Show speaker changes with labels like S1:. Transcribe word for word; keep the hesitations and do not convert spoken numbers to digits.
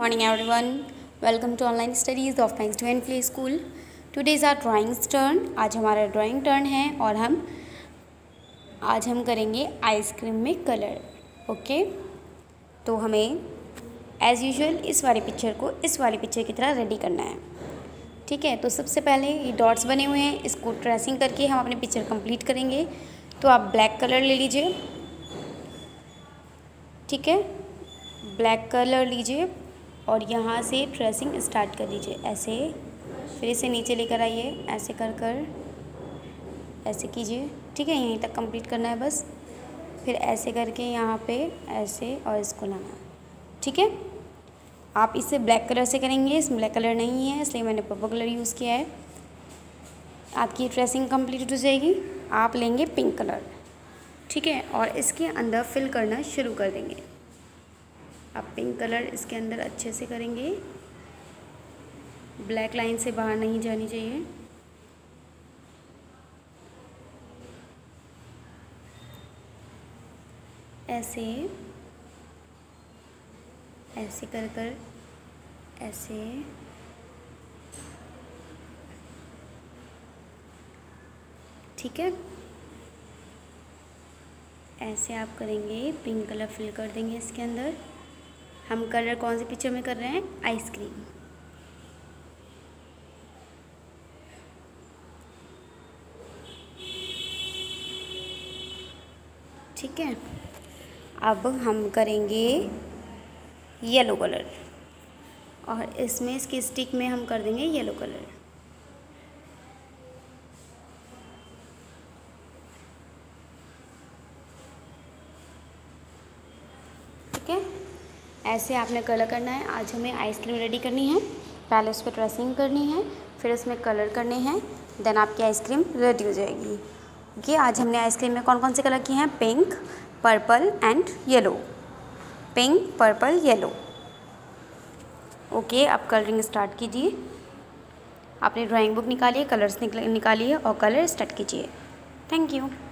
S1: Morning everyone, welcome to online studies of Thanks to and Play School. Today is our drawings turn. आज हमारा drawing turn है और हम आज हम करेंगे आइसक्रीम में कलर. ओके, तो हमें एज़ यूजुअल इस वाली पिक्चर को इस वाली पिक्चर की तरह रेडी करना है. ठीक है, तो सबसे पहले ये डॉट्स बने हुए हैं, इसको ट्रेसिंग करके हम अपनी पिक्चर कंप्लीट करेंगे. तो आप ब्लैक कलर ले लीजिए. ठीक है, ब्लैक कलर लीजिए और यहाँ से ट्रेसिंग स्टार्ट कर दीजिए ऐसे. फिर इसे नीचे लेकर आइए, ऐसे कर कर ऐसे कीजिए. ठीक है, यहीं तक कंप्लीट करना है बस. फिर ऐसे करके यहाँ पे ऐसे और इसको लाना है. ठीक है, आप इसे ब्लैक कलर से करेंगे, इसमें ब्लैक कलर नहीं है इसलिए मैंने पर्पल कलर यूज़ किया है. आपकी ट्रेसिंग कंप्लीट हो जाएगी. आप लेंगे पिंक कलर. ठीक है, और इसके अंदर फिल करना शुरू कर देंगे. आप पिंक कलर इसके अंदर अच्छे से करेंगे. ब्लैक लाइन से बाहर नहीं जानी चाहिए. ऐसे ऐसे कर कर ऐसे. ठीक है, ऐसे आप करेंगे. पिंक कलर फिल कर देंगे इसके अंदर. हम कलर कौन सी पिक्चर में कर रहे हैं? आइसक्रीम. ठीक है, अब हम करेंगे येलो कलर और इसमें इसकी स्टिक में हम कर देंगे येलो कलर. ठीक है, ऐसे आपने कलर करना है. आज हमें आइसक्रीम रेडी करनी है. पहले उस पर ट्रेसिंग करनी है, फिर उसमें कलर करने हैं, देन आपकी आइसक्रीम रेडी हो जाएगी. ओके, आज हमने आइसक्रीम में कौन कौन से कलर किए हैं? Pink, purple and yellow. Pink, purple, yellow. Okay, अब कलरिंग स्टार्ट कीजिए. आपने ड्राइंग बुक निकालिए, कलर्स निकालिए और कलर स्टार्ट कीजिए. Thank you.